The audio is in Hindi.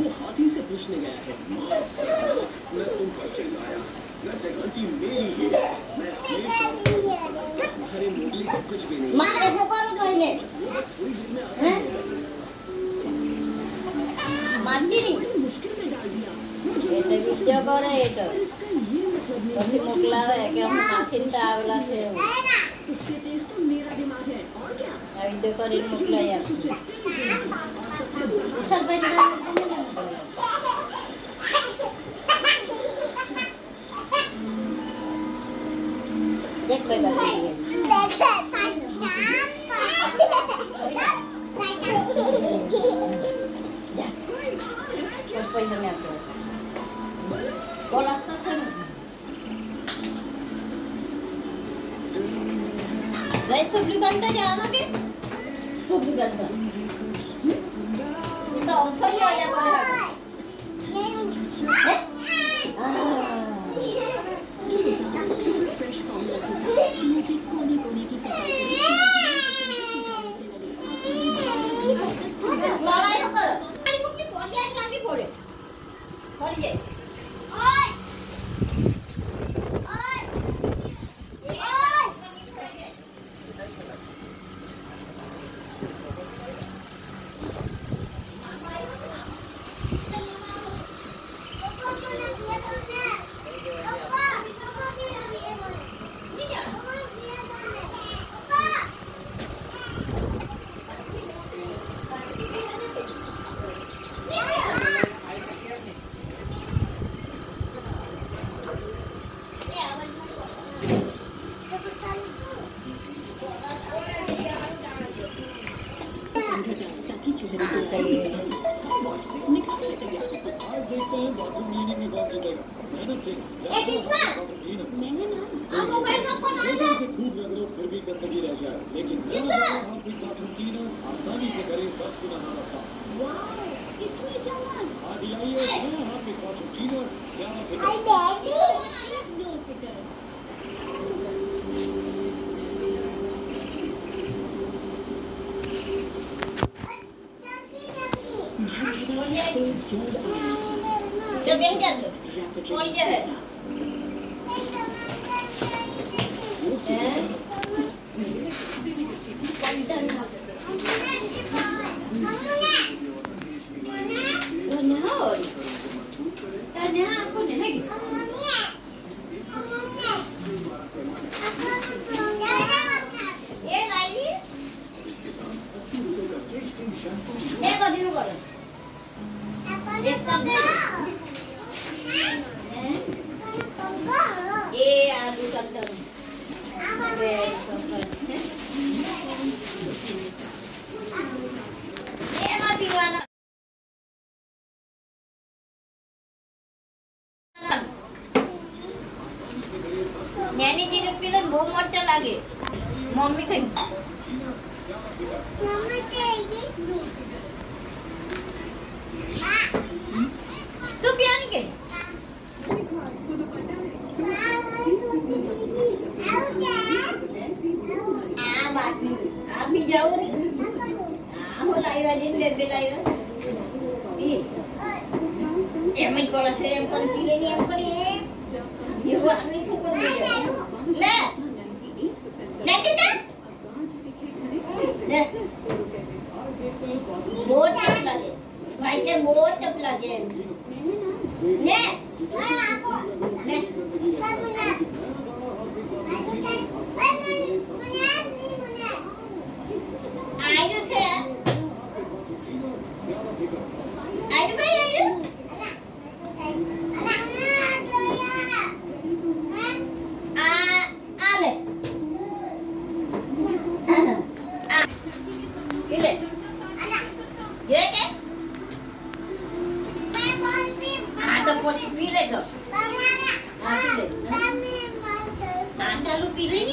वो हाथी से पूछने गया है, मैं तुम पर चिल्लाया, वैसे गलती मेरी ही है, मैं हमेशा उसको गुस्सा करता हूं। अरे मोगली को कुछ भी नहीं, मारे को करो पहले, वो बस थोड़ी देर में आता है। मानती नहीं, मुश्किल में डाल दिया। એટલે વિડિયો કરે એટલે इसका ये मतलब नहीं પછી મોકલાવે કે હું નાખીને આવેલા છે इससे तेज तो मेरा दिमाग है और क्या। આ વિડિયો કરીને મોકલાય और सबसे बड़ा સર ભાઈ देख बेटा पैसा में आपको बोला तो सुनो गए सब्जी बनता जाना के सब्जी बनता तो ऑफर ही आया करेगा फ्रेश फॉर्मूला के साथ स्मूथी कोने की सफाई आसानी से करें 10 गुना ज्यादा साफ। कितनी चालाक। आज लाइए नया हार्पिक बाथरूम क्लीनर, ज्यादा फिकर। नो फिकर। झंझनाहट से जल्द सब यही कर लो कौन क्या है नैनी जी ने पीलन बहुत मोटा लागे मम्मी खाई मम्मी खाएगी तू पिया नहीं गई आप भी जाओ रे हो लाइवा दिन बेबे लाइवा एमन कोला से एम कर पी लेनी एम करी ये वो आदमी को कर दिया ले लेके जा ले बहुत टप लगे भाई के बहुत टप लगे ने ने आइरो छे आइरो भाई आइरो पी ले